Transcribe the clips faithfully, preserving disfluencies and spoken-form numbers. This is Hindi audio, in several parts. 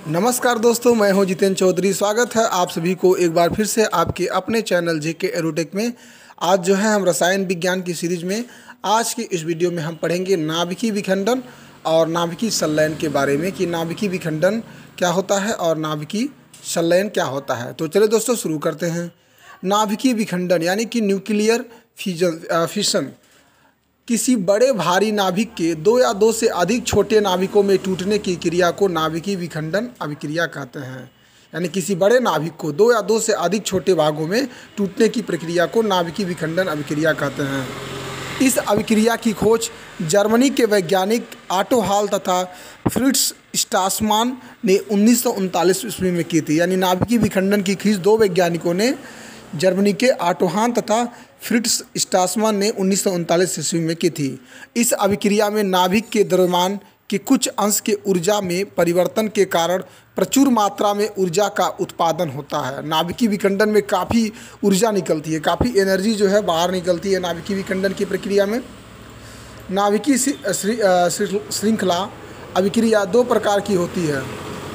नमस्कार दोस्तों, मैं हूं जितेंद्र चौधरी। स्वागत है आप सभी को एक बार फिर से आपके अपने चैनल जेके एरोटेक में। आज जो है हम रसायन विज्ञान की सीरीज में आज की इस वीडियो में हम पढ़ेंगे नाभिकीय विखंडन और नाभिकीय संलयन के बारे में कि नाभिकीय विखंडन क्या होता है और नाभिकीय संलयन क्या होता है। तो चलिए दोस्तों शुरू करते हैं। नाभिकीय विखंडन यानी कि न्यूक्लियर फ्यूजन फिशन किसी बड़े भारी नाभिक के दो या दो से अधिक छोटे नाभिकों में टूटने की क्रिया को नाभिकीय विखंडन अभिक्रिया कहते हैं। यानी किसी बड़े नाभिक को दो या दो से अधिक छोटे भागों में टूटने की प्रक्रिया को नाभिकीय विखंडन अभिक्रिया कहते हैं। इस अभिक्रिया की खोज जर्मनी के वैज्ञानिक ऑटो हॉल तथा फ्रिट्ज स्ट्रासमान ने उन्नीस सौ उनतालीस ईस्वी में की थी। यानी नाभिकीय विखंडन की खोज दो वैज्ञानिकों ने जर्मनी के ऑटो हॉल तथा फ्रिट्ज स्ट्रासमान ने उन्नीस सौ उनतालीस ईस्वी में की थी। इस अभिक्रिया में नाभिक के द्रव्यमान के कुछ अंश के ऊर्जा में परिवर्तन के कारण प्रचुर मात्रा में ऊर्जा का उत्पादन होता है। नाभिकीय विखंडन में काफ़ी ऊर्जा निकलती है, काफ़ी एनर्जी जो है बाहर निकलती है नाभिकीय विखंडन की प्रक्रिया में। नाभिकीय श्रृंखला अभिक्रिया दो प्रकार की होती है।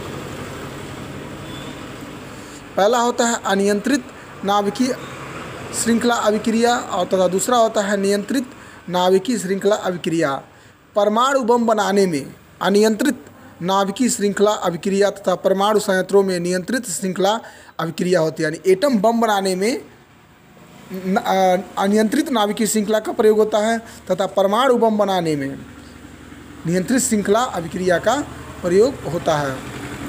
पहला होता है अनियंत्रित नाभिकीय श्रृंखला अभिक्रिया और तथा दूसरा होता है नियंत्रित नाभिकीय श्रृंखला अभिक्रिया। परमाणु बम बनाने में अनियंत्रित नाभिकीय श्रृंखला अभिक्रिया तथा परमाणु संयंत्रों में नियंत्रित श्रृंखला अभिक्रिया होती है। यानी एटम बम बनाने में अनियंत्रित नाभिकीय श्रृंखला का प्रयोग होता है तथा परमाणु बम बनाने में नियंत्रित श्रृंखला अभिक्रिया का प्रयोग होता है।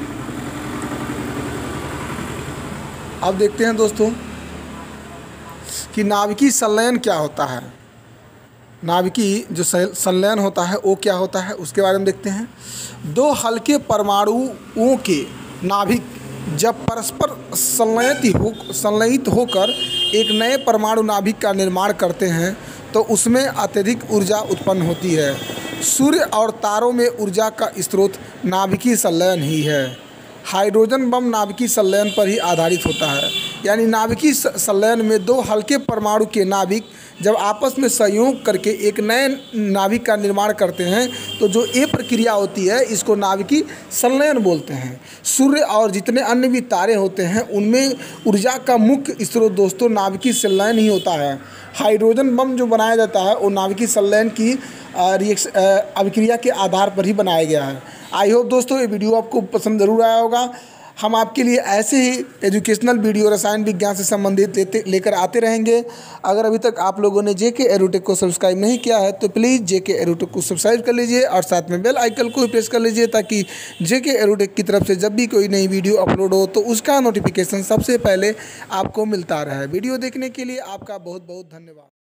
अब देखते हैं दोस्तों कि नाभिकीय संलयन क्या होता है। नाभिकीय जो संलयन होता है वो क्या होता है उसके बारे में देखते हैं। दो हल्के परमाणुओं के नाभिक जब परस्पर संलयित हो संलयित होकर एक नए परमाणु नाभिक का निर्माण करते हैं तो उसमें अत्यधिक ऊर्जा उत्पन्न होती है। सूर्य और तारों में ऊर्जा का स्रोत नाभिकीय संलयन ही है। हाइड्रोजन बम नाभिकीय संलयन पर ही आधारित होता है। यानी नाभिकीय संलयन में दो हल्के परमाणु के नाभिक जब आपस में संयोग करके एक नए नाभिक का निर्माण करते हैं तो जो ये प्रक्रिया होती है इसको नाभिकीय संलयन बोलते हैं। सूर्य और जितने अन्य भी तारे होते हैं उनमें ऊर्जा का मुख्य स्रोत दोस्तों नाभिकीय संलयन ही होता है। हाइड्रोजन बम जो बनाया जाता है वो नाभिकीय संलयन की अभिक्रिया के आधार पर ही बनाया गया है। आई होप दोस्तों ये वीडियो आपको पसंद ज़रूर आया होगा। हम आपके लिए ऐसे ही एजुकेशनल वीडियो रसायन विज्ञान से संबंधित लेते लेकर आते रहेंगे। अगर अभी तक आप लोगों ने जेके एरोटेक को सब्सक्राइब नहीं किया है तो प्लीज़ जेके एरोटेक को सब्सक्राइब कर लीजिए और साथ में बेल आइकन को प्रेस कर लीजिए ताकि जेके एरोटेक की तरफ से जब भी कोई नई वीडियो अपलोड हो तो उसका नोटिफिकेशन सबसे पहले आपको मिलता रहे। वीडियो देखने के लिए आपका बहुत बहुत धन्यवाद।